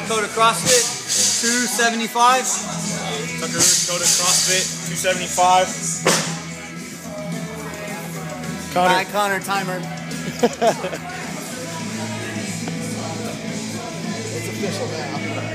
Dakota CrossFit, 275. Tucker Dakota CrossFit, 275. Hi, Connor, timer. It's official now.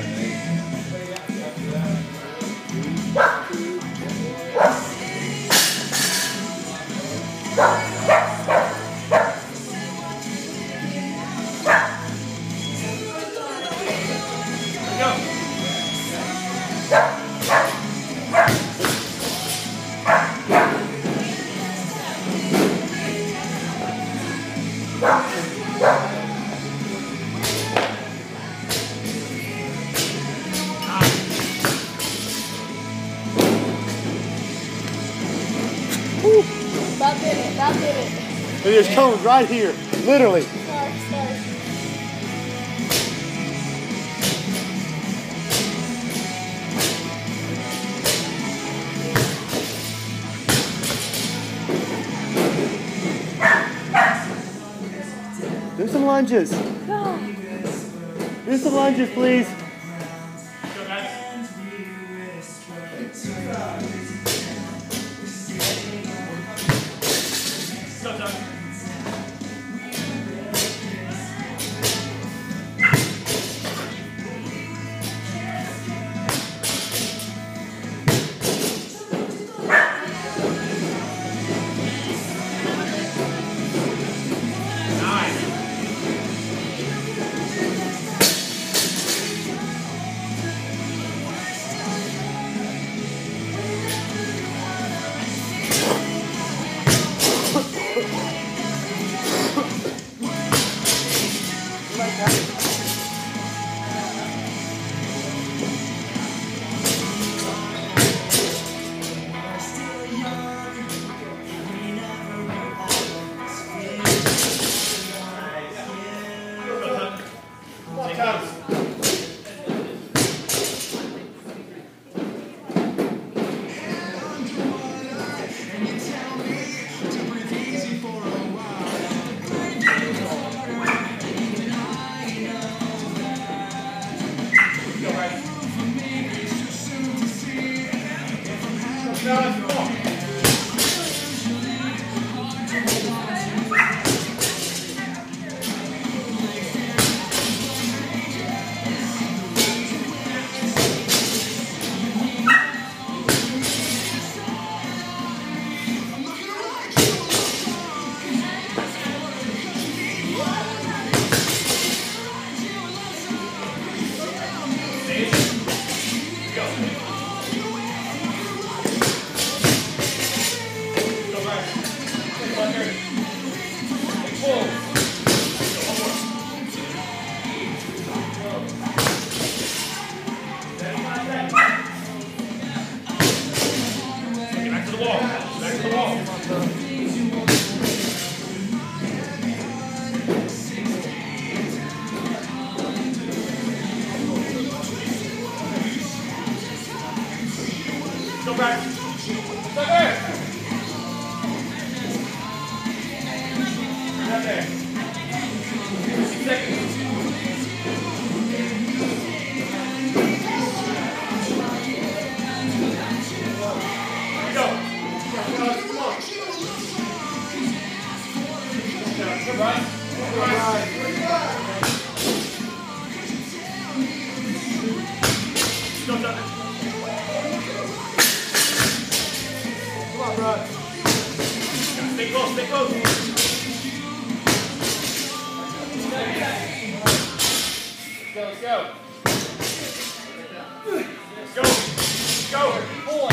About did it. There's cones right here, literally. Start. Do some lunges. Go. Do some lunges, please. Go, guys. Go, Doug. Go back. Stop there. Stop there. 6 seconds. Go. Come on. Good run. Good run. Go, Tucker. Come on, bro. Stay close, stay close. Let's go. Let's go. Let's go. 4.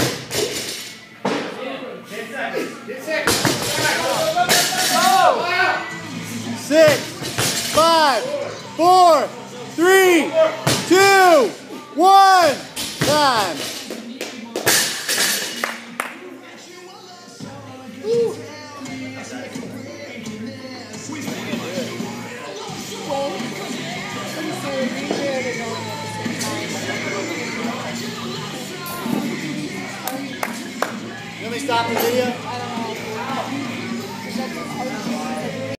10 seconds. 10 seconds. Go. 6, 5, 4, 3, 2, 1. Time. Let me stop the video.